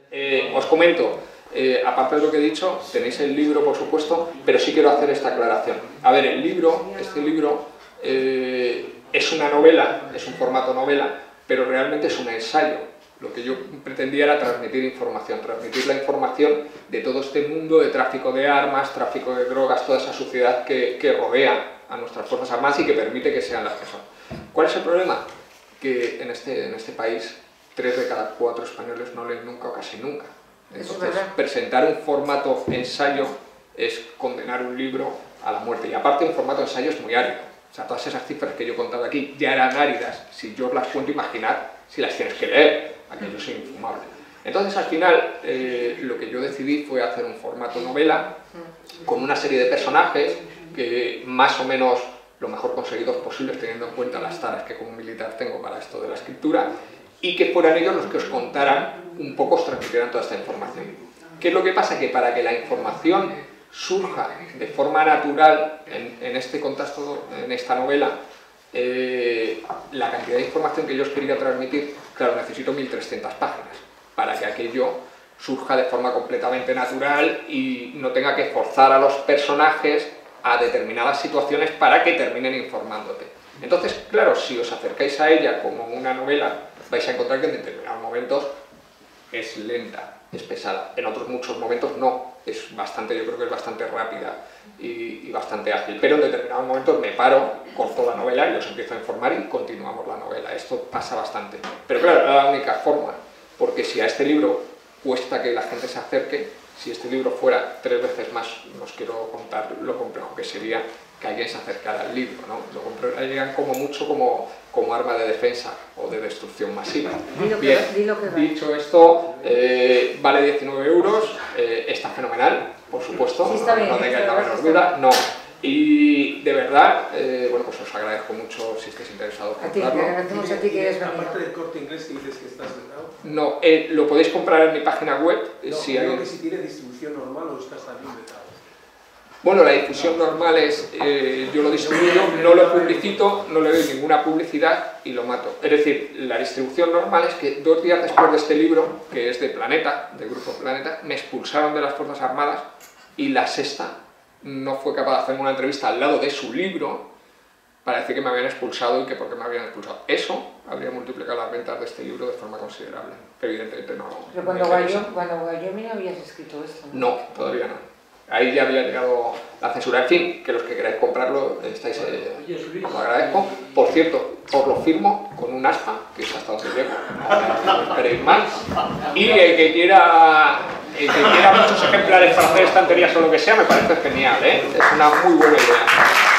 Os comento, aparte de lo que he dicho, tenéis el libro, por supuesto, pero sí quiero hacer esta aclaración. A ver, este libro es una novela, es un formato novela, pero realmente es un ensayo. Lo que yo pretendía era transmitir la información de todo este mundo de tráfico de armas, tráfico de drogas, toda esa suciedad que rodea a nuestras Fuerzas Armadas y que permite que sean las que son. ¿Cuál es el problema? Que en este país 3 de cada 4 españoles no leen nunca o casi nunca. Entonces, presentar un formato ensayo es condenar un libro a la muerte. Y aparte, un formato ensayo es muy árido. O sea, todas esas cifras que yo he contado aquí ya eran áridas. Si yo os las cuento, imaginad si las tienes que leer. Aquello es infumable. Entonces, al final, lo que yo decidí fue hacer un formato novela con una serie de personajes que más o menos lo mejor conseguidos posibles, teniendo en cuenta las taras que como militar tengo para esto de la escritura, y que fueran ellos los que os contaran un poco, os transmitieran toda esta información. ¿Qué es lo que pasa? Que para que la información surja de forma natural en este contexto, en esta novela, la cantidad de información que yo os quería transmitir, claro, necesito 1300 páginas para que aquello surja de forma completamente natural y no tenga que forzar a los personajes a determinadas situaciones para que terminen informándote. Entonces, claro, si os acercáis a ella como una novela, vais a encontrar que en determinados momentos es lenta, es pesada. En otros muchos momentos no, es bastante, yo creo que es bastante rápida y bastante ágil. Pero en determinados momentos me paro, corto la novela y os empiezo a informar y continuamos la novela. Esto pasa bastante. Pero claro, era la única forma, porque si a este libro cuesta que la gente se acerque, si este libro fuera 3 veces más, no os quiero contar lo complejo que sería que alguien se acercara al libro, ¿no? Lo comprarían como mucho como arma de defensa o de destrucción masiva. Bien, dicho esto, vale 19 euros, está fenomenal, por supuesto, sí, está bien, no tengáis la menor duda, no. Y de verdad, bueno, pues os agradezco mucho si estáis interesados en comprarlo. Te agradecemos a ti que eres venido. Aparte del Corte Inglés que dices que estás vetado. No, lo podéis comprar en mi página web. No, creo que si tiene distribución normal o estás también vetado. Bueno, la difusión normal es, yo lo distribuyo, no lo publicito, no le doy ninguna publicidad y lo mato. Es decir, la distribución normal es que 2 días después de este libro, que es de Planeta, del Grupo Planeta, me expulsaron de las Fuerzas Armadas y La Sexta no fue capaz de hacerme una entrevista al lado de su libro para decir que me habían expulsado y que por qué me habían expulsado. Eso habría multiplicado las ventas de este libro de forma considerable, pero evidentemente no. Pero cuando Wyoming habías escrito esto, ¿no? No, todavía no. Ahí ya había llegado la censura. En fin, que los que queráis comprarlo, estáis, os lo agradezco. Por cierto, os lo firmo con un aspa, que es hasta donde llego, no esperéis más. Y el que quiera muchos ejemplares para hacer estanterías o lo que sea, me parece genial, ¿eh? Es una muy buena idea.